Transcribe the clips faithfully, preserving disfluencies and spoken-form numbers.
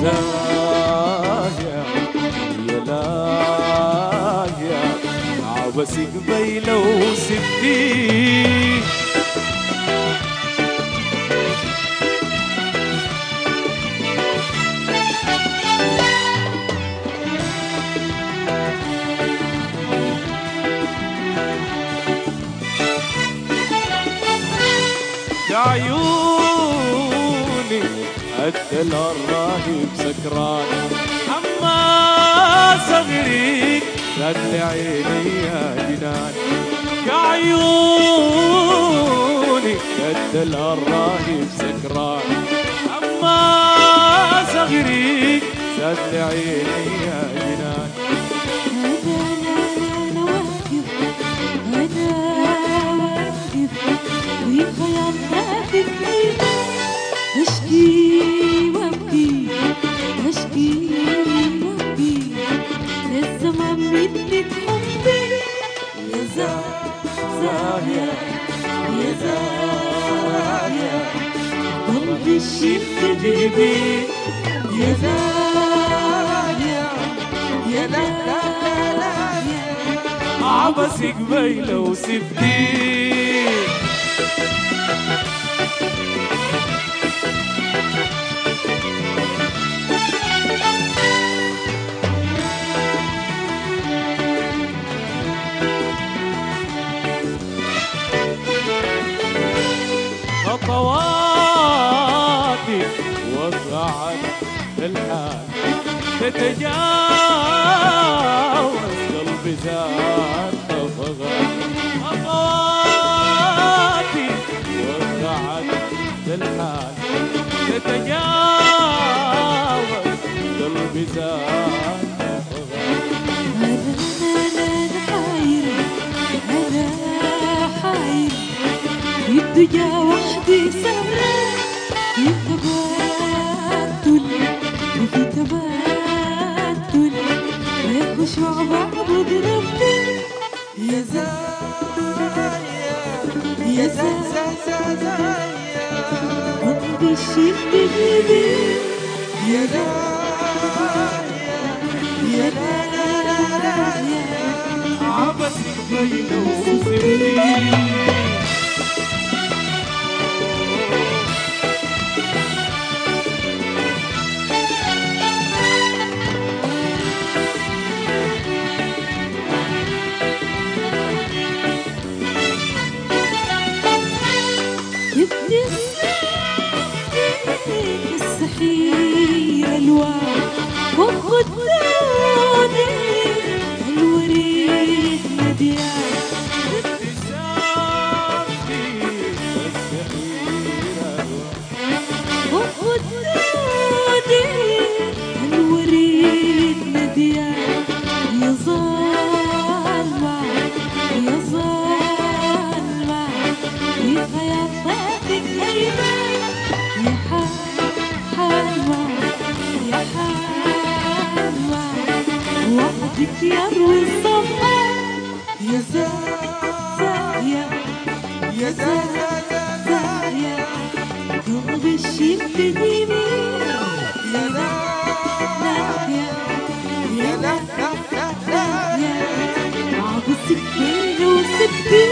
زاهية يا لاهية عبسك بيلة وسبتي عيوني أدل الراهب سكران أما صغريك زاد لعيني يا جنان يا عيوني أدل الراهب سكران أما صغريك زاد لعيني يا جنان أشكي وأبكي أشكي وأبكي الزمان مني حبي يا زاهية يا زاهية قلبي الشيخ جيبي يا زاهية يا لا لا لا عبسك بيلة وسبتي خطواتي وقعت الحال تتجاوز قلبي زاد فغان خطواتي وقعت الحال تتجاوز قلبي زاد فغان أنا حاير أنا حاير الدنيا وحدي سهرة في تبادل وفي تبادل ما خشوع بعبد ربي يا زاهية يا زاهية قلبي الشيخ بيدي يا زاهية يا لا لا لا لا عبسك بيلة وسبتي السحير الوان وخدوني الوريد مديان ابتسامتي السحير وخدوني الوريد مديان يا ظالمة يا ظالمة في خياطاتك أيمن يا حلوة يا حلوة وحدك يروي الصفا يا زاهية يا زاهية قلبي الشيخ تجيبي يا لاهية يا لاهية عبسك بيلة وسبتي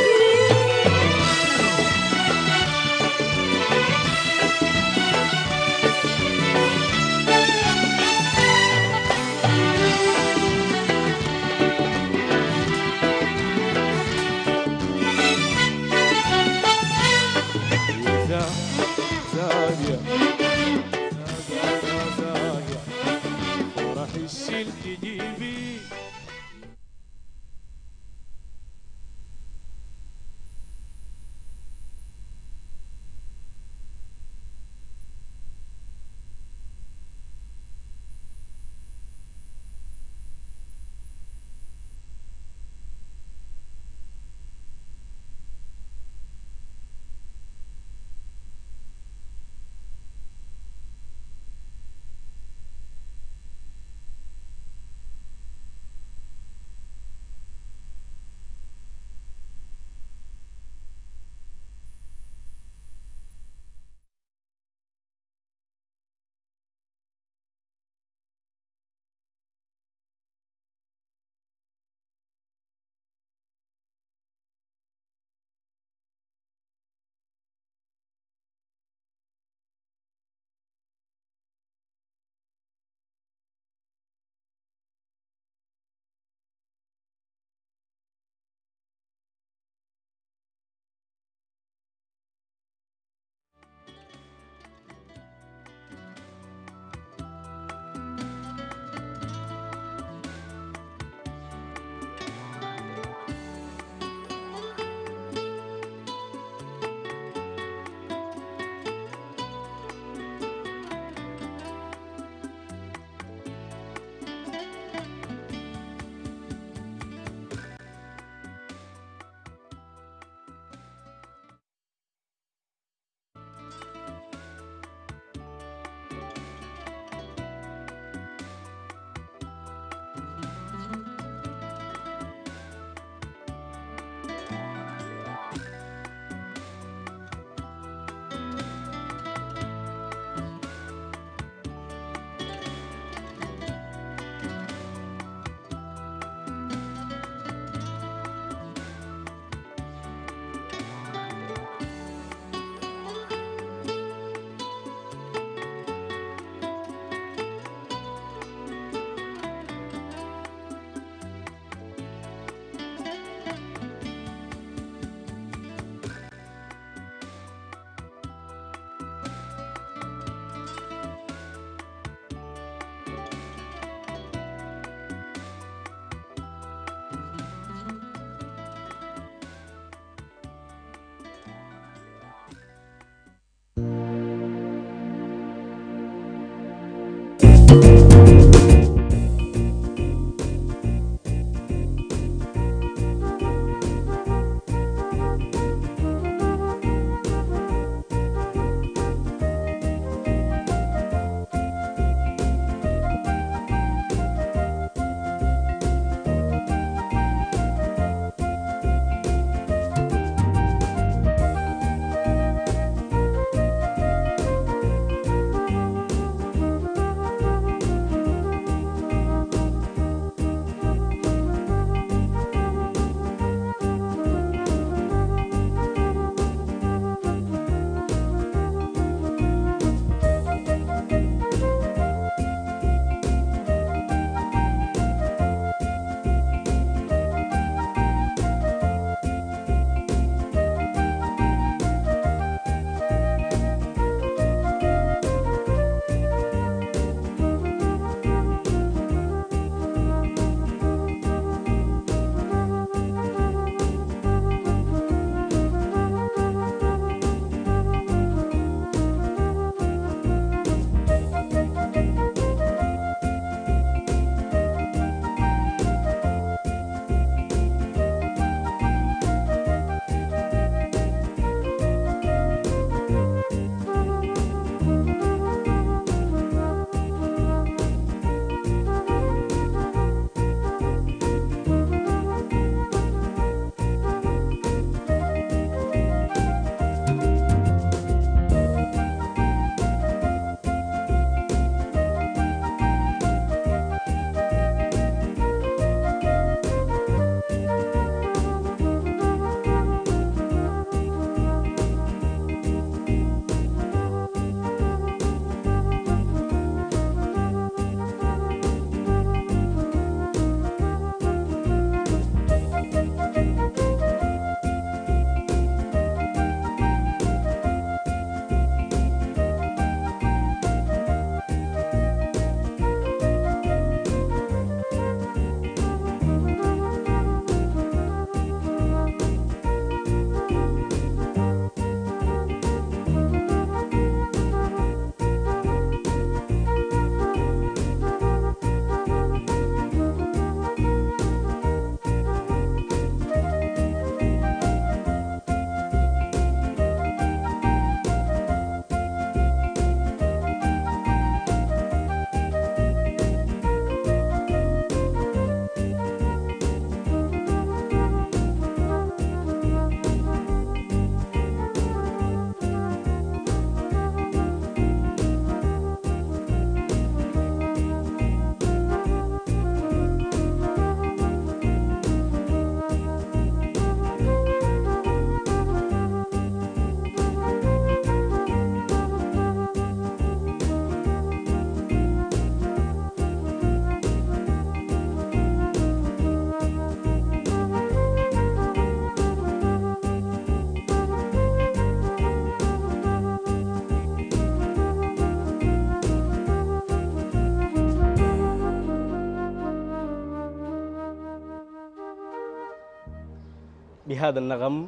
بهذا النغم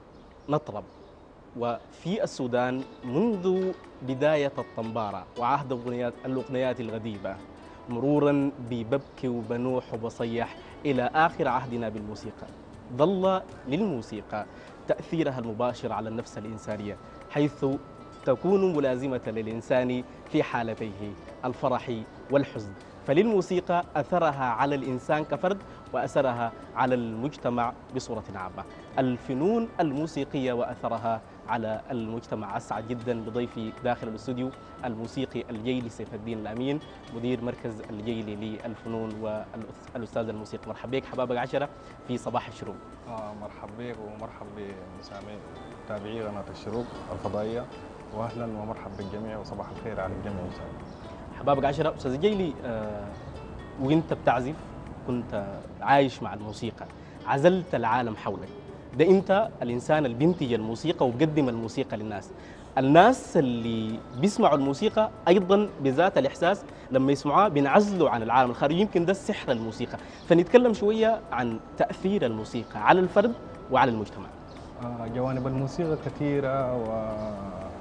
نطرب. وفي السودان منذ بداية الطنبارة وعهد الأغنيات الغديبة مرورا بببكي وبنوح وبصيح إلى آخر عهدنا بالموسيقى، ظل للموسيقى تأثيرها المباشر على النفس الإنسانية، حيث تكون ملازمة للإنسان في حالتيه الفرح والحزن. فللموسيقى أثرها على الإنسان كفرد وأثرها على المجتمع بصورة عامة. الفنون الموسيقية وأثرها على المجتمع. أسعد جدا بضيفي داخل الاستوديو الموسيقي الجيلي سيف الدين الأمين، مدير مركز الجيلي للفنون والأستاذ الموسيقي. مرحبا بك حبابك عشرة في صباح الشروق. آه مرحبا بك ومرحبا بمسامعي متابعي قناة الشروق الفضائية، واهلا ومرحبا بالجميع وصباح الخير على الجميع ان شاء الله. حبابك عشرة. استاذ جيلي، آه وانت بتعزف كنت عايش مع الموسيقى، عزلت العالم حولك، ده انت الانسان اللي بينتج الموسيقى وبقدم الموسيقى للناس. الناس اللي بيسمعوا الموسيقى ايضا بذات الاحساس لما يسمعوها بينعزلوا عن العالم الخارجي، يمكن ده السحر الموسيقى. فنتكلم شويه عن تاثير الموسيقى على الفرد وعلى المجتمع. آه جوانب الموسيقى كثيرة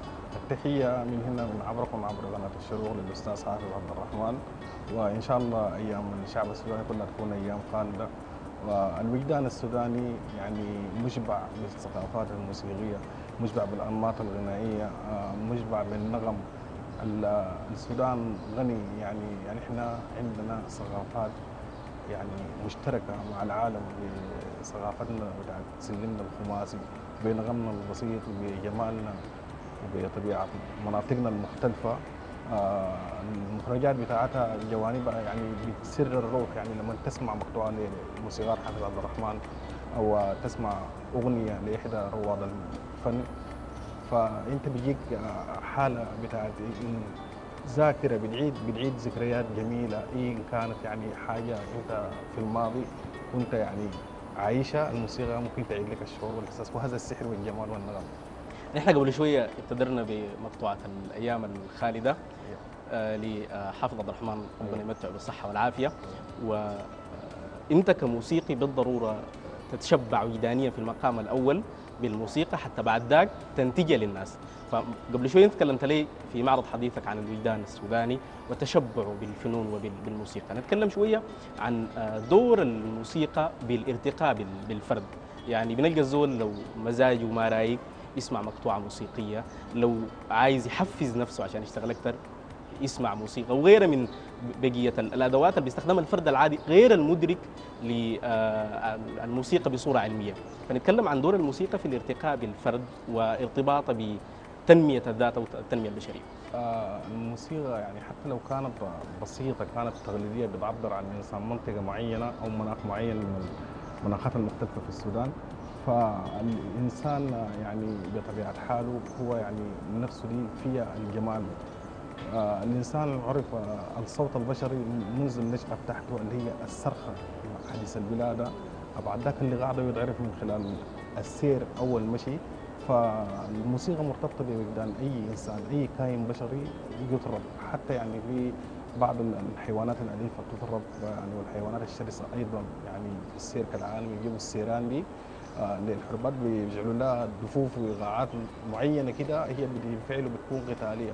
التحية من هنا من عبركم عبر قناة الشروق للأستاذ حافظ عبد الرحمن، وإن شاء الله أيام الشعب السوداني كلها تكون أيام خالدة. والوجدان السوداني يعني مشبع بالثقافات الموسيقية، مشبع بالأنماط الغنائية، آه، مشبع بالنغم. ال- السودان غني، يعني يعني احنا عندنا ثقافات يعني مشتركة مع العالم بثقافتنا بتاعت سلمنا الخماسي، بنغمنا البسيط وبجمالنا وبطبيعة مناطقنا المختلفة. آه، المخرجات بتاعتها جوانبها يعني بتسر الروح، يعني لما تسمع مقطوعة لموسيقار حافظ عبد الرحمن أو تسمع أغنية لإحدى رواد الفن، فأنت بيجيك آه، حالة بتاعت إن ذاكرة بتعيد بتعيد ذكريات جميلة، إن كانت يعني حاجة أنت في الماضي كنت يعني عايشة، الموسيقى ممكن تعيد لك الشعور والإحساس، وهذا السحر والجمال والنغم. نحن قبل شويه ابتدرنا بمقطوعه الايام الخالده آه، لحافظ عبد الرحمن، ربنا يمتعه بالصحه والعافيه. وانت كموسيقي بالضروره تتشبع وجدانيا في المقام الاول بالموسيقى حتى بعد ذاك تنتجها للناس. فقبل شويه تكلمت لي في معرض حديثك عن الوجدان السوداني وتشبعه بالفنون وبالموسيقى. نتكلم شويه عن آه، دور الموسيقى بالارتقاء بال- بالفرد. يعني بنلقى الزول لو مزاجه ما رايق يسمع مقطوعه موسيقيه، لو عايز يحفز نفسه عشان يشتغل اكثر يسمع موسيقى وغيرها من بقيه الادوات اللي بيستخدمها الفرد العادي غير المدرك للموسيقى بصوره علميه. فنتكلم عن دور الموسيقى في الارتقاء بالفرد وارتباطه بتنميه الذات او التنميه البشريه. آه، الموسيقى يعني حتى لو كانت بسيطة، كانت تقليدية بتعبر عن إنسان منطقة معينة أو مناخ معين من المناخات المختلفة في السودان، فالإنسان يعني بطبيعة حاله هو يعني نفسه دي فيها الجمال. آه، الإنسان عرف آه، الصوت البشري منذ النشأة بتاعته اللي هي الصرخة حديث الولادة، بعد ذاك اللي قاعده يتعرف من خلال السير أول مشي. فالموسيقى مرتبطة بوجدان أي إنسان، أي كائن بشري يطرب، حتى يعني في بعض الحيوانات الأليفة تطرب يعني، والحيوانات الشرسة أيضا يعني في السير كالعالم يجيبوا السيران دي آه، للحربات بيجعلوا لها دفوف وإيقاعات معينة كده، هي بالفعل بتكون قتالية.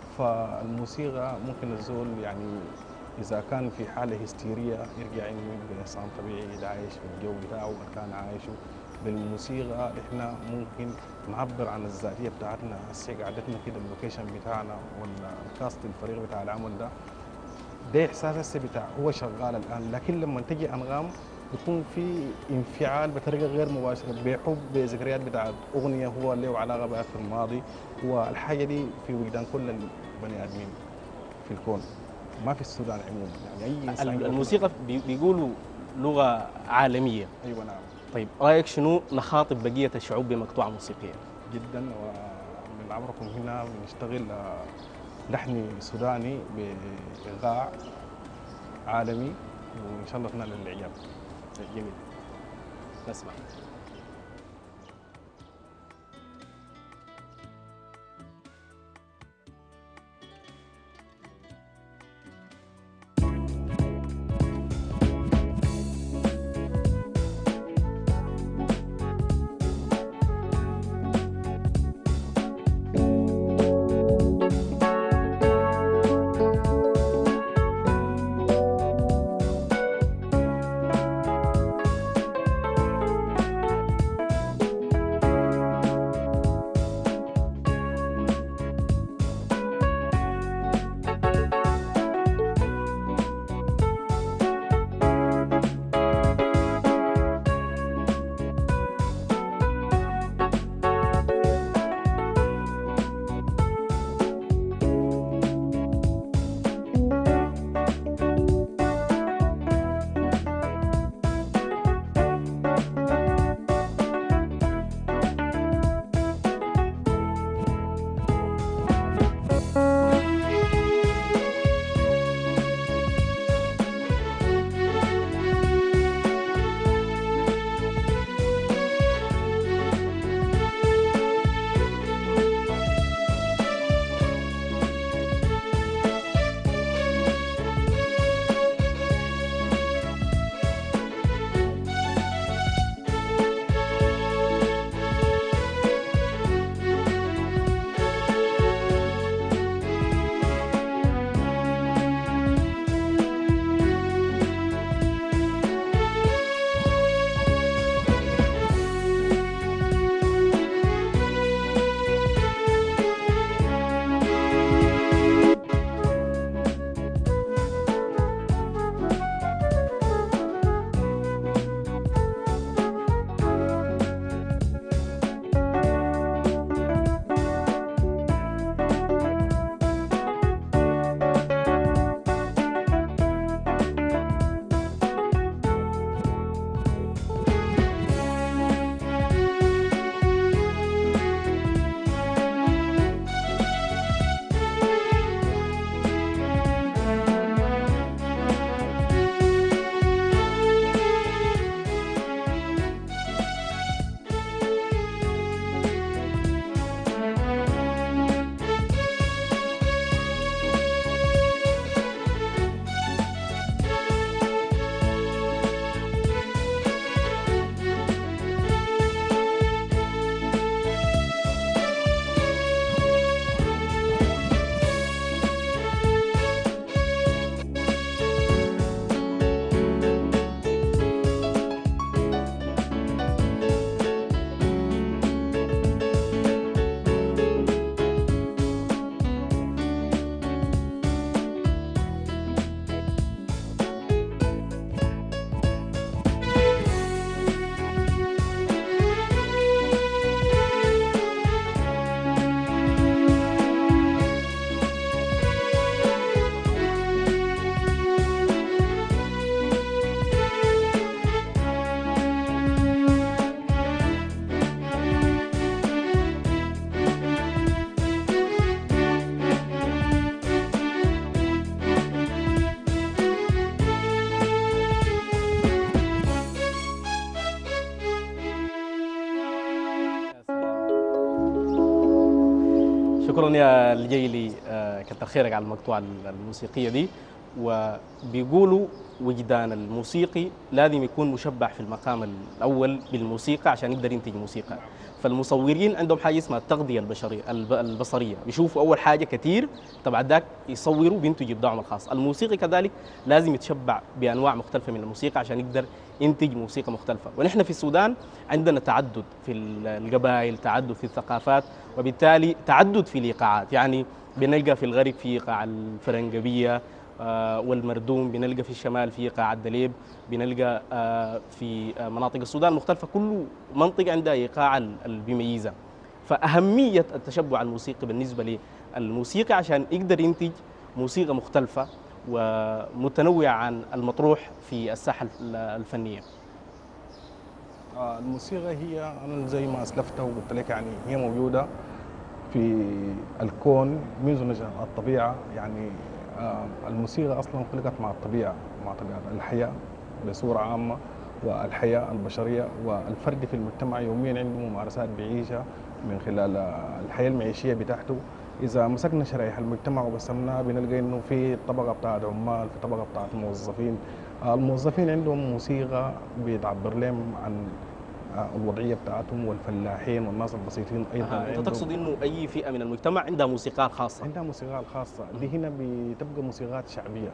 فالموسيقى ممكن الزول يعني إذا كان في حالة هستيرية يرجع إنه يبقى إنسان طبيعي ده عايش في الجو بتاعه اللي كان عايشه. بالموسيقى إحنا ممكن نعبر عن الذاتية بتاعتنا، هسه قعدتنا كده اللوكيشن بتاعنا والكاست الفريق بتاع العمل ده، ده إحساس هسه بتاع هو شغال الآن، لكن لما تجي أنغام بيكون في انفعال بطريقة غير مباشرة، بحب بذكريات بتاعت أغنية هو له علاقة بها في الماضي، والحاجة دي في وجدان كل البني آدمين في الكون، ما في السودان عموما، يعني أي إنسان يقدر- الموسيقى بي- بيقولوا لغه عالميه. أيوة نعم طيب رايك شنو نخاطب بقيه الشعوب بمقطوعه موسيقيه؟ جدا. ومن عمركم هنا بنشتغل آه، لحن سوداني بإيقاع عالمي، وإن شاء الله تنال الإعجاب. جميل، نسمع. يا شكرا يا الجيلي، آه، كتر خيرك على المقطوعة الموسيقية دي. وبيقولوا وجدان الموسيقي لازم يكون مشبع في المقام الأول بالموسيقى عشان يقدر ينتج موسيقى. فالمصورين عندهم حاجة اسمها التغذية البشرية الب- البصرية، بيشوفوا أول حاجة كتير، طبعا ذاك يصوروا بينتج إبداعهم الخاص. الموسيقي كذلك لازم يتشبع بأنواع مختلفة من الموسيقى عشان يقدر ينتج موسيقى مختلفة. ونحن في السودان عندنا تعدد في القبائل، تعدد في الثقافات، وبالتالي تعدد في الإيقاعات. يعني بنلقى في الغرب في إيقاع الفرنجبية آه، والمردوم، بنلقى في الشمال في إيقاع الدليب، بنلقى آه، في آه، مناطق السودان مختلفة، كل منطقة عندها إيقاع ال- اللي بيميزها. فأهمية التشبع الموسيقي بالنسبة للموسيقى عشان يقدر ينتج موسيقى مختلفة ومتنوعة عن المطروح في الساحة الفنية. آه، الموسيقى هي أنا زي ما أسلفت وقلت لك يعني هي موجودة في الكون منذ نشأة الطبيعة. يعني آه، الموسيقى أصلا خلقت مع الطبيعة، مع طبيعة الحياة بصورة عامة، والحياة البشرية والفرد في المجتمع يوميا عنده ممارسات بيعيشها من خلال آه، الحياة المعيشية بتاعته. إذا مسكنا شرائح المجتمع وقسمناها بنلقى إنه في طبقة بتاعت عمال، في طبقة بتاعت موظفين. آه، الموظفين عندهم موسيقى بتعبر لهم عن آه، الوضعية بتاعتهم، والفلاحين والناس البسيطين أيضا آه، أنت عندهم تقصد إنه أي فئة من المجتمع عندها موسيقار خاصة؟ عندها موسيقات خاصة. دي هنا بتبقى موسيقات شعبية،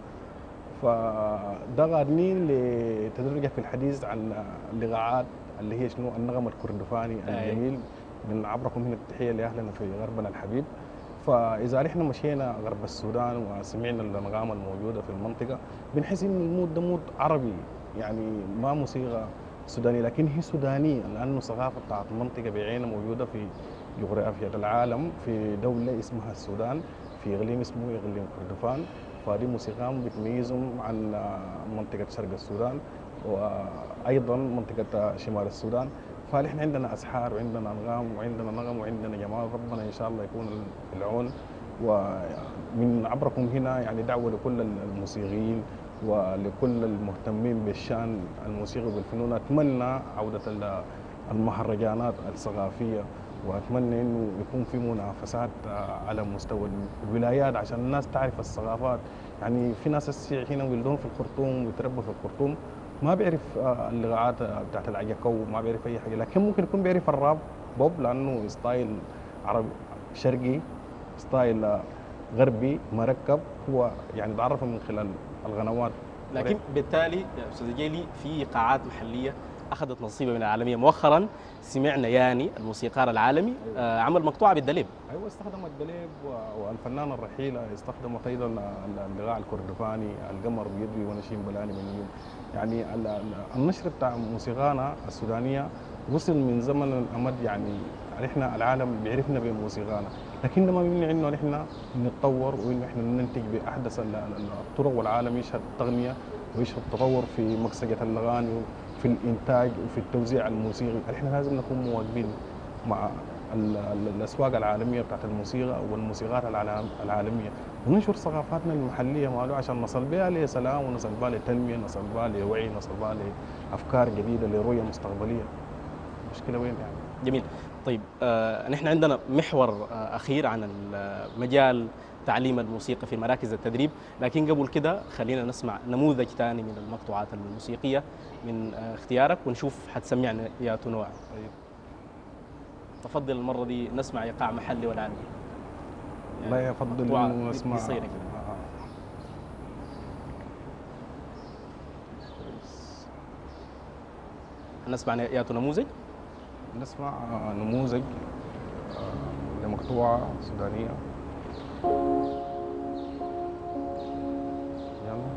فده غادني لتدرج في الحديث عن اللغات اللي هي شنو النغم الكردفاني أي. الجميل. من عبركم هنا التحية لأهلنا في غربنا الحبيب. فإذا نحن مشينا غرب السودان وسمعنا الأنغام الموجودة في المنطقة بنحس إن المود ده مود عربي، يعني ما موسيقى سودانية لكن هي سودانية، لأنه الثقافة بتاعت المنطقة بعينها موجودة في جغرافيا العالم، في دولة اسمها السودان، في إقليم اسمه إقليم كردفان. فدي موسيقاهم بتميزهم عن منطقة شرق السودان وأيضا منطقة شمال السودان. فنحن عندنا أسحار وعندنا أنغام وعندنا نغم وعندنا جمال. ربنا إن شاء الله يكون في العون. ومن عبركم هنا يعني دعوة لكل الموسيقيين ولكل المهتمين بالشأن الموسيقي والفنون. أتمنى عودة المهرجانات الثقافية، وأتمنى إنه يكون في منافسات على مستوى الولايات عشان الناس تعرف الثقافات. يعني في ناس هسه هنا ولدهم في الخرطوم ويتربوا في الخرطوم ما بيعرف اللغات بتاعت العجكو، ما بيعرف أي حاجة، لكن ممكن يكون بيعرف الراب بوب لأنه ستايل عربي شرقي، ستايل غربي مركب، هو يعني تعرفه من خلال القنوات. لكن بالتالي يا استاذ جيلي في قاعات محليه اخذت نصيبها من العالميه. مؤخرا سمعنا ياني الموسيقار العالمي آه، عمل مقطوعه بالدليب. ايوه استخدم الدليب، والفنانه الرحيله استخدمت ايضا اللغاء الكردفاني، القمر بيدوي ونشيم بلاني من يوم. يعني النشر بتاع موسيقانا السودانيه وصل من زمن الامد. يعني احنا العالم بيعرفنا بموسيقانا، لكن ده ما بيمنع انه نحن نتطور وانه احنا ننتج باحدث الطرق. والعالم يشهد التغنيه ويشهد تطور في مكسجه الاغاني وفي الانتاج وفي التوزيع الموسيقي. احنا لازم نكون مواكبين مع الاسواق العالميه بتاعت الموسيقى والموسيقات العالميه، وننشر ثقافاتنا المحليه ماله عشان نصل بها لسلام ونصل بها لتنميه، نصل بها لوعي، نصل بها لافكار جديده لرؤيه مستقبليه. المشكله وين يعني؟ جميل. طيب آه، نحن عندنا محور آه، اخير عن ال- مجال تعليم الموسيقى في مراكز التدريب، لكن قبل كده خلينا نسمع نموذج ثاني من المقطوعات الموسيقيه من آه، اختيارك ونشوف حتسمعنا يا تنوع. طيب تفضل المره دي نسمع ايقاع محلي ولا عالمي؟ لا يفضل مقطوعة انه نسمع قصيرة كده. آه. نسمع يا نموذج. نسمع آه، نموذج آه، لمقطوعه سودانيه. يلا.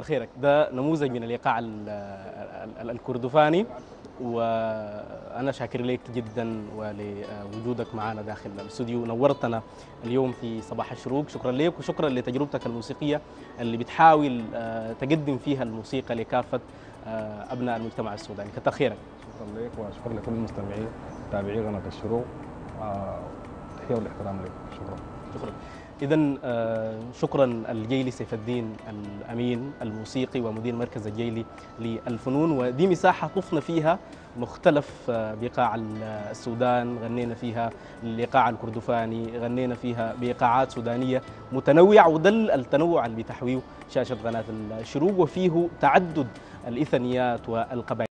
خيرك. ده نموذج من الإيقاع ال- ال- الكردفاني، وأنا شاكر لك جدا ولوجودك معنا داخل الاستوديو. نورتنا اليوم في صباح الشروق. شكرا لك وشكرا لتجربتك الموسيقية اللي بتحاول آه، تقدم فيها الموسيقى لكافة آه، أبناء المجتمع السوداني. كتر خيرك. شكرا لك وشكرا لكل المستمعين متابعي قناه الشروق. آه، التحيه والاحترام لك. شكرا. شكرا. إذا شكرا الجيلي سيف الدين الأمين الموسيقي ومدير مركز الجيلي للفنون، ودي مساحة طفنا فيها مختلف آه، بقاع السودان، غنينا فيها الإيقاع الكردفاني، غنينا فيها بإيقاعات سودانية متنوعة، وده التنوع اللي بتحويه شاشة قناة الشروق، وفيه تعدد الإثنيات والقبائل.